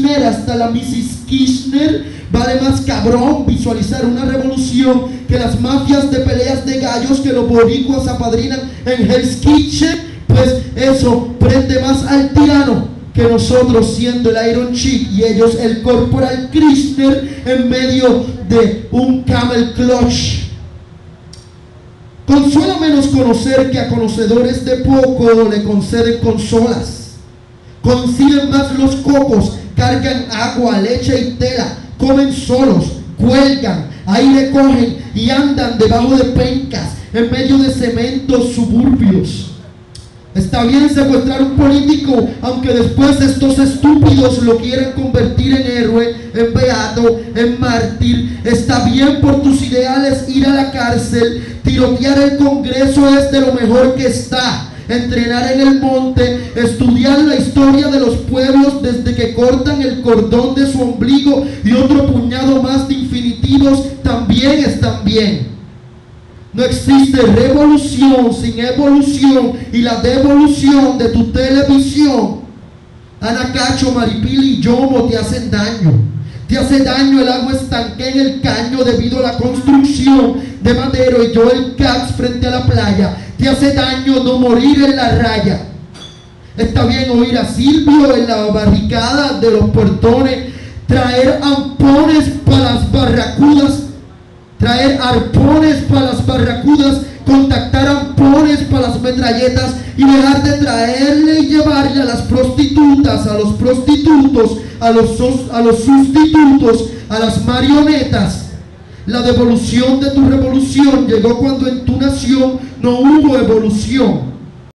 hasta la Mrs. Kirchner. Vale más cabrón visualizar una revolución que las mafias de peleas de gallos que los boricuas apadrinan en Hell's Kitchen. Pues eso prende más al tirano que nosotros, siendo el Iron Chick y ellos el Corporal Kirchner en medio de un camel clutch. Consuela menos conocer que a conocedores de poco le conceden consolas. Conciben más los cocos, cargan agua, leche y tela, comen solos, cuelgan, aire cogen y andan debajo de pencas, en medio de cementos suburbios. Está bien secuestrar un político, aunque después estos estúpidos lo quieran convertir en héroe, en beato, en mártir. Está bien por tus ideales ir a la cárcel. Tirotear el Congreso es de lo mejor que está. Entrenar en el monte, estudiar la historia de los pueblos desde que cortan el cordón de su ombligo y otro puñado más de infinitivos también están bien. No existe revolución sin evolución, y la devolución de tu televisión. Anacacho, Maripili y Yomo te hacen daño. Te hace daño el agua estanque en el caño debido a la construcción de Madero y Joel Katz frente a la playa. Te hace daño no morir en la raya. Está bien oír a Silvio en la barricada de los portones, traer ampones para las barracudas, traer arpones para las barracudas, contactar ampones para las metralletas y dejar de traerle y llevarle a las prostitutas, a los prostitutos, a los sustitutos, a las marionetas. La devolución de tu revolución llegó cuando en tu nación no hubo evolución.